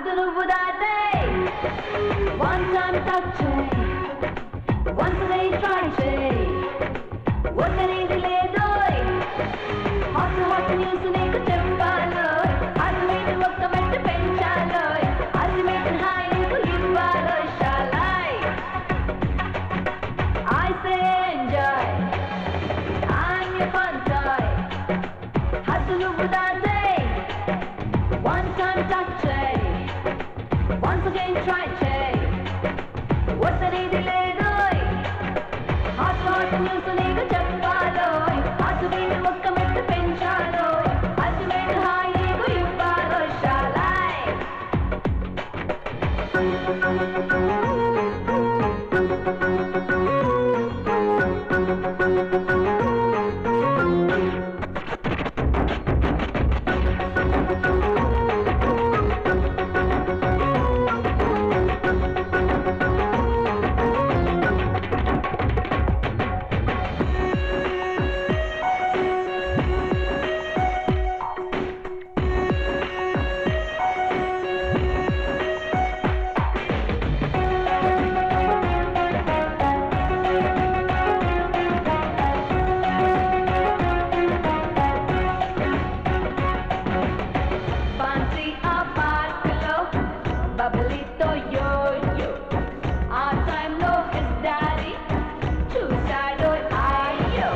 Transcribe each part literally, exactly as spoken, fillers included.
నువ్వు దాటే one time touch చేయి once again try చేయి వద్దనేది లేదోయ్ hot hot news నీకు చెప్పాలోయ్ అల్టిమేట్ ఒక్క మెట్టు పెంచాలోయ్ అల్టిమేట్ హై నీకు ఇవ్వాలోయ్ షాలై I say enjoy I'm your fun toy హద్దు నువ్వు దాటే one time touch చేయి once again try చేయి వద్దనేది లేదోయ్ hot hot news నీకు చెప్పాలోయ్ అల్టిమేట్ ఒక్క మెట్టు పెంచాలోయ్ అల్టిమేట్ హై నీకు ఇవ్వాలోయ్ షాలై బబలితో యోయో ఆ టైంలో హిస్ డాడీ చూశాడో అయ్యో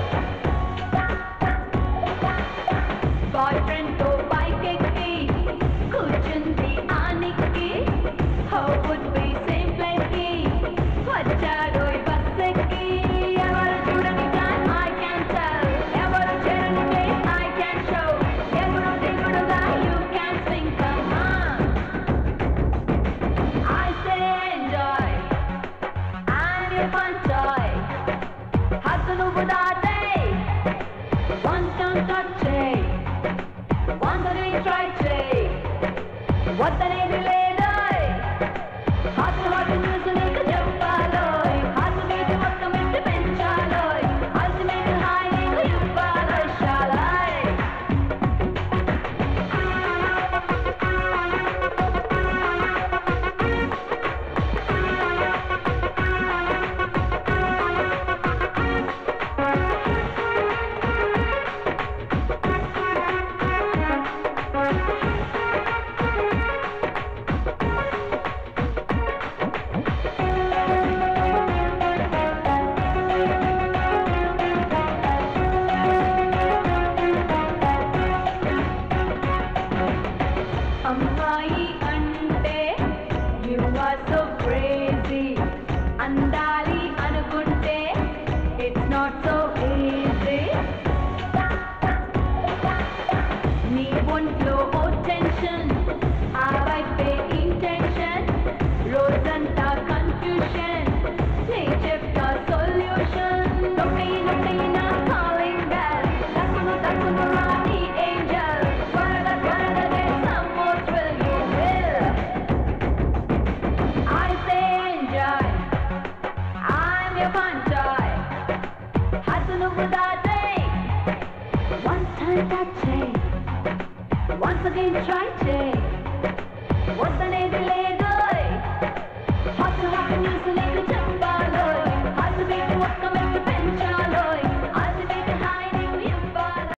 బాయ్ ఫ్రెండ్తో బైక్ ఎక్కి కూర్చుంది ఆనికి how would be same place కి వచ్చాడో బస్ ఎక్కి ఎవరు చూడని టైం ఐ క్యాన్ టెల్ ఎవరు చేరని ప్లేస్ ఐ క్యాన్ షో ఎగుడు దిగుడుగా you can sing come on I say enjoy I'm your fun toy హద్దు నువ్వు దాటే one time touch చేయి once again try చేయి వద్దనేది లేదోయ్ hot hot news నీకు చెప్పాలోయ్ అల్టిమేట్ ఒక్క మెట్టు పెంచాలోయ్ అల్టిమేట్ హై నీకు ఇవ్వాలోయ్ షాలై అమ్మాయి అంటే you are so crazy అందాలి అనుకుంటే it's not so easy నీ ఒంట్లో ఓ టెన్షన్ ఆ వైపే ఇంటెన్షన్ రోజంతా కన్ఫ్యూషన్ నీ చెప్తా సొల్యూషన్ నొప్పి నొప్పి నా కాలింగ్ బెల్ తక్కువ తక్కువ రాని ఏంజల్ త్వరగా త్వరగా some more thrill you will I say enjoy I'm your fun toy హద్దు నువ్వు దాటే one time touch చేయి once again try చేయి